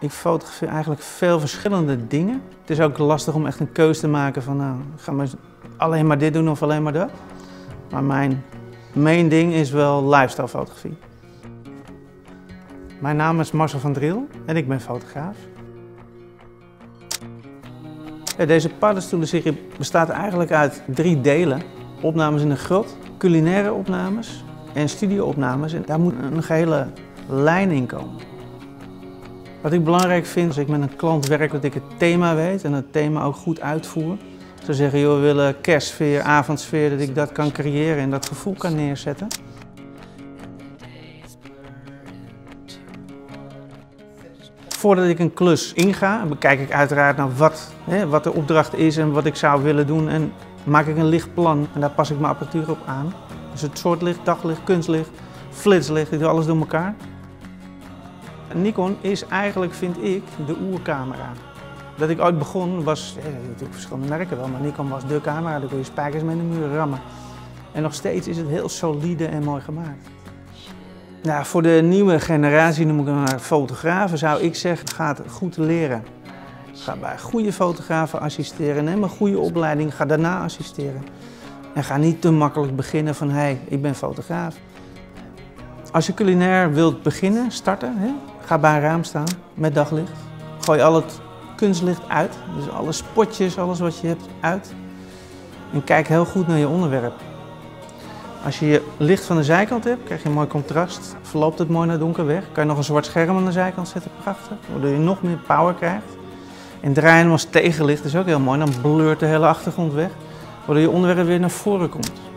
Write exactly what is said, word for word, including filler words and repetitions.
Ik fotografeer eigenlijk veel verschillende dingen. Het is ook lastig om echt een keuze te maken van nou, gaan we alleen maar dit doen of alleen maar dat. Maar mijn main ding is wel lifestyle fotografie. Mijn naam is Marcel van Driel en ik ben fotograaf. Deze paddenstoelenserie bestaat eigenlijk uit drie delen. Opnames in de grot, culinaire opnames en studio-opnames. En daar moet een gehele lijn in komen. Wat ik belangrijk vind als ik met een klant werk, dat ik het thema weet en het thema ook goed uitvoer. Ze zeggen, joh, we willen kerstsfeer, avondsfeer, dat ik dat kan creëren en dat gevoel kan neerzetten. Voordat ik een klus inga, bekijk ik uiteraard naar wat, hè, wat de opdracht is en wat ik zou willen doen. En maak ik een lichtplan en daar pas ik mijn apparatuur op aan. Dus het soort licht, daglicht, kunstlicht, flitslicht, ik doe alles door elkaar. Nikon is eigenlijk, vind ik, de oercamera. Dat ik ooit begon was, ja, natuurlijk verschillende merken wel, maar Nikon was de camera, daar kun je spijkers mee in de muur rammen. En nog steeds is het heel solide en mooi gemaakt. Nou, voor de nieuwe generatie, noem ik hem maar fotografen, zou ik zeggen, ga het goed leren. Ga bij goede fotografen assisteren, neem een goede opleiding, ga daarna assisteren. En ga niet te makkelijk beginnen van, hé, hey, ik ben fotograaf. Als je culinair wilt beginnen, starten, hè, ga bij een raam staan met daglicht. Gooi al het kunstlicht uit, dus alle spotjes, alles wat je hebt uit. En kijk heel goed naar je onderwerp. Als je je licht van de zijkant hebt, krijg je een mooi contrast. Verloopt het mooi naar donker weg. Kan je nog een zwart scherm aan de zijkant zetten, prachtig. Waardoor je nog meer power krijgt. En draai hem als tegenlicht, is ook heel mooi. Dan blurt de hele achtergrond weg. Waardoor je onderwerp weer naar voren komt.